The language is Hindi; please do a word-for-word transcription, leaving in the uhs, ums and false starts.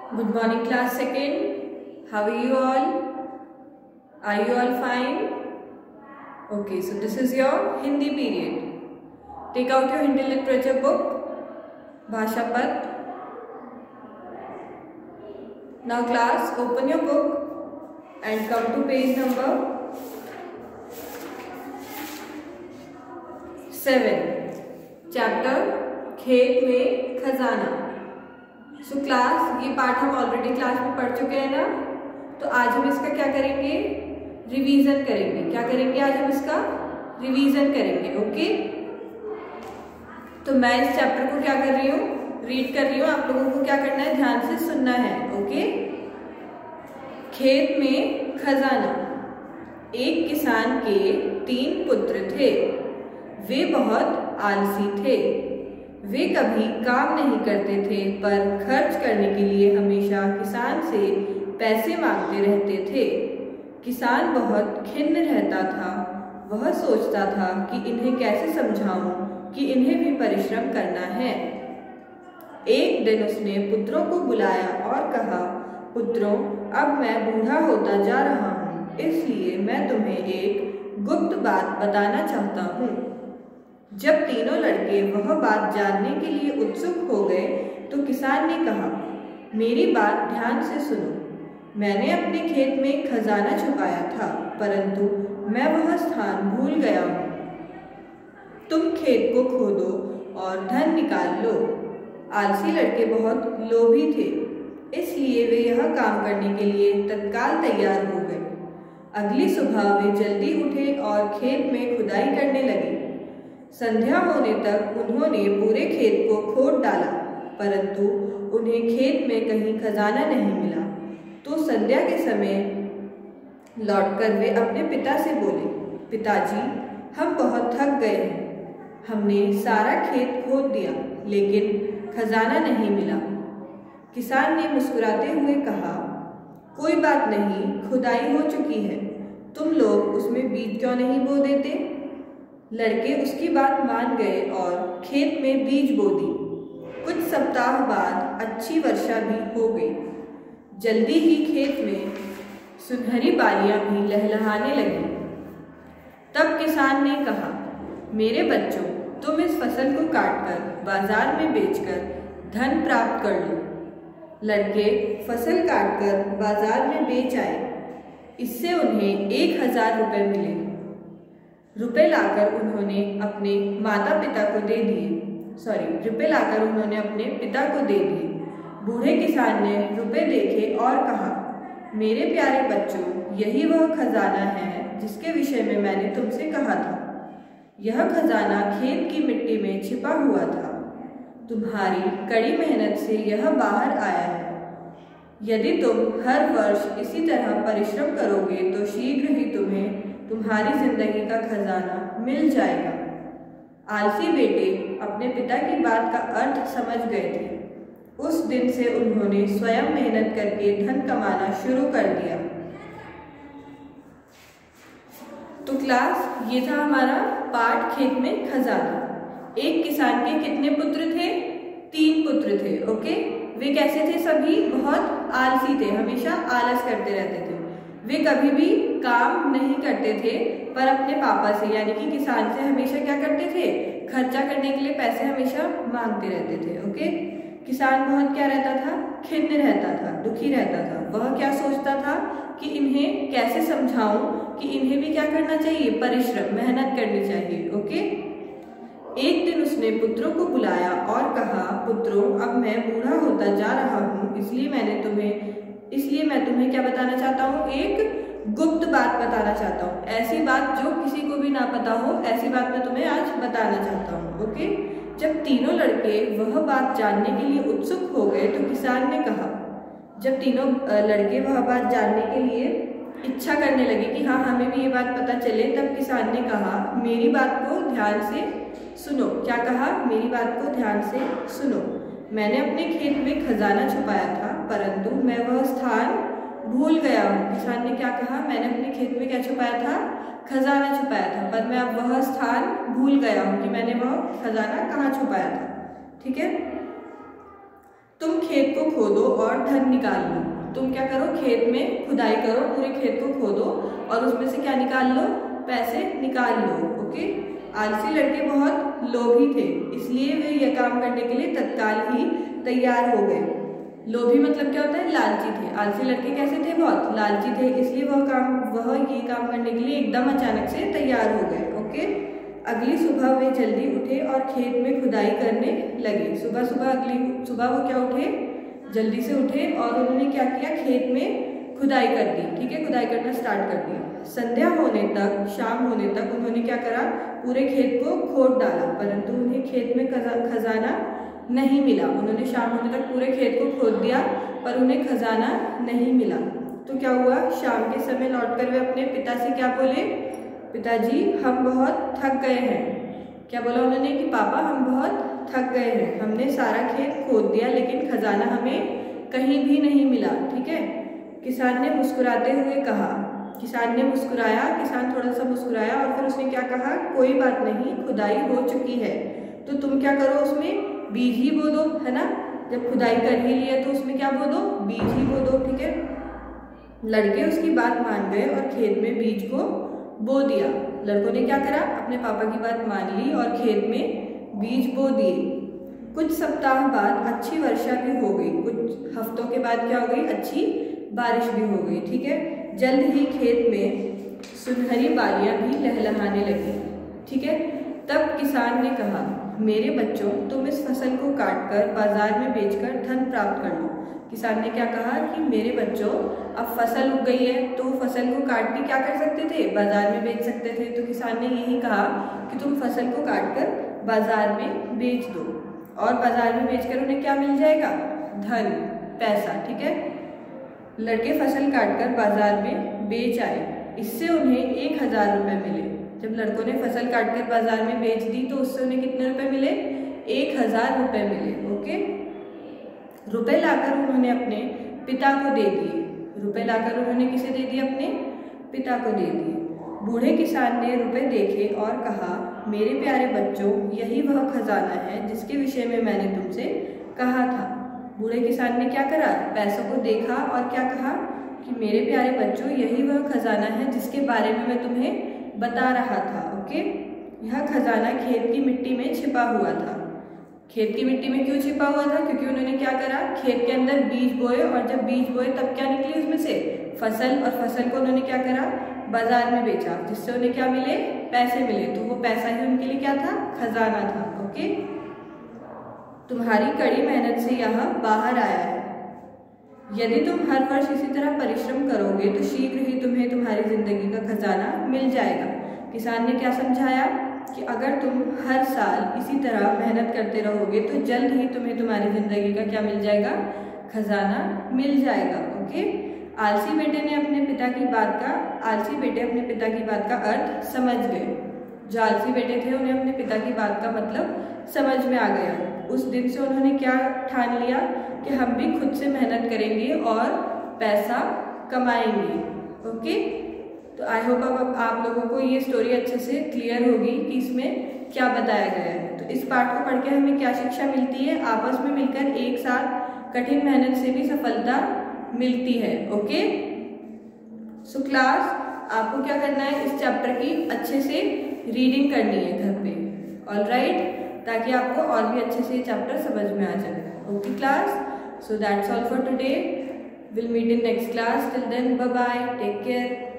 Good morning, class second. How are you all? Are you all fine? Okay, so this is your Hindi period. Take out your Hindi literature book, Bhashapat. Now class, open your book and come to page number seven. Chapter खेत में खजाना. सो क्लास, ये पाठ हम ऑलरेडी क्लास में पढ़ चुके हैं ना, तो आज हम इसका क्या करेंगे, रिवीजन करेंगे. क्या करेंगे आज हम इसका रिवीजन करेंगे. ओके, तो मैं इस चैप्टर को क्या कर रही हूँ, रीड कर रही हूँ. आप लोगों को क्या करना है, ध्यान से सुनना है. ओके. खेत में खजाना. एक किसान के तीन पुत्र थे. वे बहुत आलसी थे. वे कभी काम नहीं करते थे, पर खर्च करने के लिए हमेशा किसान से पैसे मांगते रहते थे. किसान बहुत खिन्न रहता था. वह सोचता था कि इन्हें कैसे समझाऊं कि इन्हें भी परिश्रम करना है. एक दिन उसने पुत्रों को बुलाया और कहा, पुत्रों, अब मैं बूढ़ा होता जा रहा हूँ, इसलिए मैं तुम्हें एक गुप्त बात बताना चाहता हूँ. जब तीनों लड़के वह बात जानने के लिए उत्सुक हो गए तो किसान ने कहा, मेरी बात ध्यान से सुनो. मैंने अपने खेत में खजाना छुपाया था, परंतु मैं वह स्थान भूल गया हूँ. तुम खेत को खोदो और धन निकाल लो. आलसी लड़के बहुत लोभी थे, इसलिए वे यह काम करने के लिए तत्काल तैयार हो गए. अगली सुबह वे जल्दी उठे और खेत में खुदाई करने लगे. संध्या होने तक उन्होंने पूरे खेत को खोद डाला, परंतु उन्हें खेत में कहीं खजाना नहीं मिला. तो संध्या के समय लौटकर वे अपने पिता से बोले, पिताजी, हम बहुत थक गए हैं. हमने सारा खेत खोद दिया, लेकिन खजाना नहीं मिला. किसान ने मुस्कुराते हुए कहा, कोई बात नहीं, खुदाई हो चुकी है. तुम लोग उसमें बीज क्यों नहीं बो देते? लड़के उसकी बात मान गए और खेत में बीज बो दी. कुछ सप्ताह बाद अच्छी वर्षा भी हो गई. जल्दी ही खेत में सुनहरी बालियां भी लहलहाने लगी. तब किसान ने कहा, मेरे बच्चों, तुम इस फसल को काटकर बाजार में बेचकर धन प्राप्त कर लो. लड़के फसल काटकर बाजार में बेच आए. इससे उन्हें एक हजार रुपये मिले. रुपए लाकर उन्होंने अपने माता पिता को दे दिए सॉरी रुपए लाकर उन्होंने अपने पिता को दे दिए. बूढ़े किसान ने रुपए देखे और कहा, मेरे प्यारे बच्चों, यही वह खजाना है जिसके विषय में मैंने तुमसे कहा था. यह खजाना खेत की मिट्टी में छिपा हुआ था. तुम्हारी कड़ी मेहनत से यह बाहर आया है. यदि तुम हर वर्ष इसी तरह परिश्रम करोगे तो शीघ्र ही तुम्हें तुम्हारी जिंदगी का खजाना मिल जाएगा. आलसी बेटे अपने पिता की बात का अर्थ समझ गए थे. उस दिन से उन्होंने स्वयं मेहनत करके धन कमाना शुरू कर दिया. तो क्लास, ये था हमारा पाठ खेत में खजाना. एक किसान के कितने पुत्र थे? तीन पुत्र थे. ओके, वे कैसे थे? सभी बहुत आलसी थे, हमेशा आलस करते रहते थे. वे कभी भी काम नहीं करते थे, पर अपने पापा से यानी कि किसान से हमेशा क्या करते थे, खर्चा करने के लिए पैसे हमेशा मांगते रहते थे. ओके. किसान बहुत क्या रहता था, खिन्न रहता था, दुखी रहता था. वह क्या सोचता था कि इन्हें कैसे समझाऊं कि इन्हें भी क्या करना चाहिए, परिश्रम, मेहनत करनी चाहिए. ओके. एक दिन उसने पुत्रों को बुलाया और कहा, पुत्रों, अब मैं बूढ़ा होता जा रहा हूँ, इसलिए मैंने तुम्हें इसलिए मैं तुम्हें क्या बताना चाहता हूँ, एक गुप्त बात बताना चाहता हूँ. ऐसी बात जो किसी को भी ना पता हो, ऐसी बात मैं तुम्हें आज बताना चाहता हूँ. ओके. जब तीनों लड़के वह बात जानने के लिए उत्सुक हो गए तो किसान ने कहा, जब तीनों लड़के वह बात जानने के लिए इच्छा करने लगे कि हाँ, हमें भी ये बात पता चले, तब किसान ने कहा, मेरी बात को ध्यान से सुनो. क्या कहा? मेरी बात को ध्यान से सुनो. मैंने अपने खेत में खजाना छुपाया था, परंतु मैं वह स्थान भूल गया हूँ. किसान ने क्या कहा? मैंने अपने खेत में क्या छुपाया था? खजाना छुपाया था, पर मैं अब वह स्थान भूल गया हूँ कि मैंने वह खजाना कहाँ छुपाया था. ठीक है. तुम खेत को खोदो और धन निकाल लो। तुम क्या करो, खेत में खुदाई करो, पूरे खेत को खोदो और उसमें से क्या निकाल लो, पैसे निकाल लो। ओके। आलसी लड़के बहुत लोभी थे, इसलिए वे यह काम करने के लिए तत्काल ही तैयार हो गए। लोभी मतलब क्या होता है, लालची थे। आलसी लड़के कैसे थे, बहुत लालची थे, इसलिए वह काम वह ये काम करने के लिए एकदम अचानक से तैयार हो गए। ओके। अगली सुबह वे जल्दी उठे और खेत में खुदाई करने लगे। सुबह सुबह अगली सुबह वो क्या उठे, जल्दी से उठे और उन्होंने क्या किया, खेत में खुदाई कर दी। ठीक है, खुदाई करना स्टार्ट कर दिया। संध्या होने तक, शाम होने तक उन्होंने क्या करा, पूरे खेत को खोद डाला, परंतु उन्हें खेत में खजाना नहीं मिला। उन्होंने शाम होने तक पूरे खेत को खोद दिया पर उन्हें खजाना नहीं मिला। तो क्या हुआ, शाम के समय लौटकर वे अपने पिता से क्या बोले, पिताजी हम बहुत थक गए हैं। क्या बोला उन्होंने कि पापा हम बहुत थक गए हैं, हमने सारा खेत खोद दिया लेकिन खजाना हमें कहीं भी नहीं मिला। ठीक है। किसान ने मुस्कुराते हुए कहा, किसान ने मुस्कुराया, किसान थोड़ा सा मुस्कुराया और फिर उसने क्या कहा, कोई बात नहीं, खुदाई हो चुकी है तो तुम क्या करो, उसमें बीज ही बो दो, है ना। जब खुदाई कर ही लिया तो उसमें क्या बो दो, बीज ही बो दो। ठीक है। लड़के उसकी बात मान गए और खेत में बीज को बो दिया। लड़कों ने क्या करा, अपने पापा की बात मान ली और खेत में बीज बो दिए। कुछ सप्ताह बाद अच्छी वर्षा भी हो गई, कुछ हफ्तों के बाद क्या हो गई, अच्छी बारिश भी हो गई। ठीक है। जल्द ही खेत में सुनहरी बालियां भी लहलहाने लगी। ठीक है। तब किसान ने कहा, मेरे बच्चों तुम इस फसल को काटकर बाजार में बेचकर धन प्राप्त कर लो। किसान ने क्या कहा कि मेरे बच्चों अब फसल उग गई है तो फसल को काट के क्या कर सकते थे, बाजार में बेच सकते थे। तो किसान ने यही कहा कि तुम फसल को काटकर बाजार में बेच दो और बाजार में बेचकर उन्हें क्या मिल जाएगा, धन, पैसा। ठीक है। लड़के फसल काटकर बाजार में बेच आए, इससे उन्हें एक हजार रुपये मिले। जब लड़कों ने फसल काटकर बाजार में बेच दी तो उससे उन्हें कितने रुपए मिले, एक हजार रुपये मिले। ओके। रुपए लाकर उन्होंने अपने पिता को दे दिए। रुपए लाकर उन्होंने किसे दे दिए, अपने पिता को दे दिए। बूढ़े किसान ने रुपए देखे और कहा, मेरे प्यारे बच्चों यही वह खजाना है जिसके विषय में मैंने तुमसे कहा था। बूढ़े किसान ने क्या करा, पैसों को देखा और क्या कहा कि मेरे प्यारे बच्चों यही वह खजाना है जिसके बारे में मैं तुम्हें बता रहा था। ओके। यह खजाना खेत की मिट्टी में छिपा हुआ था। खेत की मिट्टी में क्यों छिपा हुआ था, क्योंकि उन्होंने क्या करा, खेत के अंदर बीज बोए और जब बीज बोए तब क्या निकली उसमें से फसल, और फसल को उन्होंने क्या करा, बाजार में बेचा, जिससे उन्हें क्या मिले, पैसे मिले। तो वो पैसा ही उनके लिए क्या था, खजाना था। ओके। तुम्हारी कड़ी मेहनत से यह बाहर आया है। यदि तुम हर वर्ष इसी तरह परिश्रम करोगे तो शीघ्र ही तुम्हें तुम्हारी जिंदगी का खजाना मिल जाएगा। किसान ने क्या समझाया कि अगर तुम हर साल इसी तरह मेहनत करते रहोगे तो जल्द ही तुम्हें तुम्हारी जिंदगी का क्या मिल जाएगा, खजाना मिल जाएगा। ओके। आलसी बेटे ने अपने पिता की बात का आलसी बेटे अपने पिता की बात का अर्थ समझ गए। जो आलसी बेटे थे उन्हें अपने पिता की बात का मतलब समझ में आ गया। उस दिन से उन्होंने क्या ठान लिया कि हम भी खुद से मेहनत करेंगे और पैसा कमाएंगे। ओके। तो आई होप अब आप लोगों को ये स्टोरी अच्छे से क्लियर होगी कि इसमें क्या बताया गया है। तो इस पाठ को पढ़ के हमें क्या शिक्षा मिलती है, आपस में मिलकर एक साथ कठिन मेहनत से भी सफलता मिलती है। ओके। सो क्लास, आपको क्या करना है, इस चैप्टर की अच्छे से रीडिंग करनी है घर पे। ऑल राइट, ताकि आपको और भी अच्छे से ये चैप्टर समझ में आ जाए। Okay class, so that's all for today. Will meet in next class. Till then bye bye, take care.